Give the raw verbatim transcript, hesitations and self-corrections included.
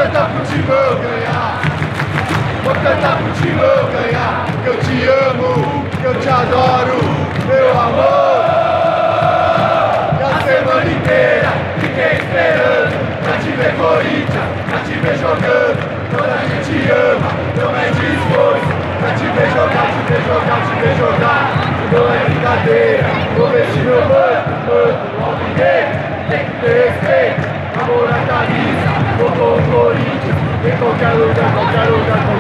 cantar pro time eu ganhar. Vou cantar pro time eu ganhar. Que eu te amo, que eu te adoro, meu amor. E a semana inteira fiquei esperando pra te ver Corinthians, pra te ver jogando. Quando a gente ama, não é de esforço. Pra te ver jogar, te ver jogar, te ver jogar. Não é brincadeira, vou vestir meu manto, manto, alvinegro. Tem que ter respeito, amor à camisa. Vou com o Corinthians, em qualquer lugar, qualquer lugar, qualquer lugar.